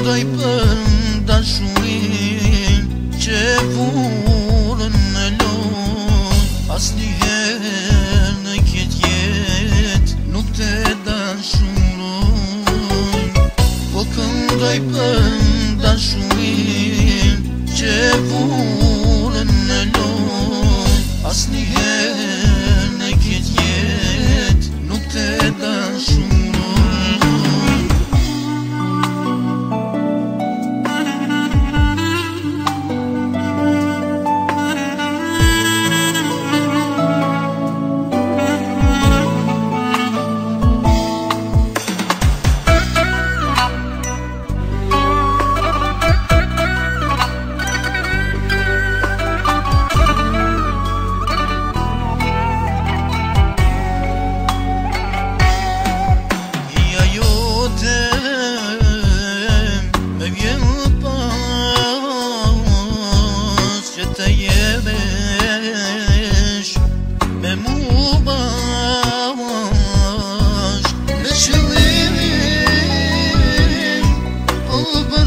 këndoj për dashurin që vurën në lojë. Asnjëherë në këtë jetë nuk të dashuroj, po këndoj për dashurin që vurën në lojë. Asnjëherë në këtë jetë nuk të dashuroj. Me mu bash, me qëllimin o për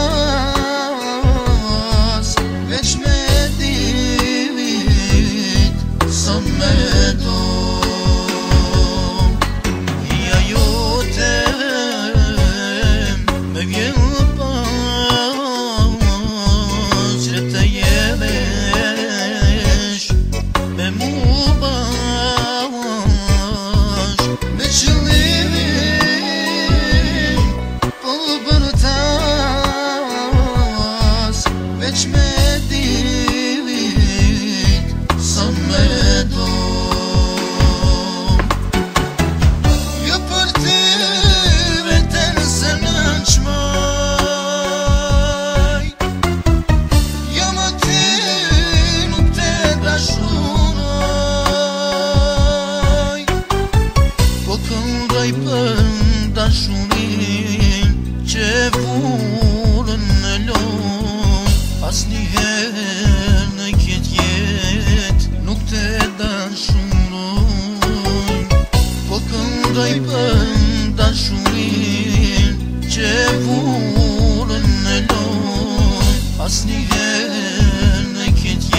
tas, veç me divit sa me do. Ja jote me vjen pas që të jemesh me mu bash, me qëllimin po për tas, veç me divit sa me do. Jo për ty veten se në qmaj, jo më ty nuk të dashuroj, po këndoj për dashurin që vurën në lojë. Asnjëherë në këtë jetë nuk të dashuroj, po këndoj për dashurin që vurën në lojë. Asnjëherë në këtë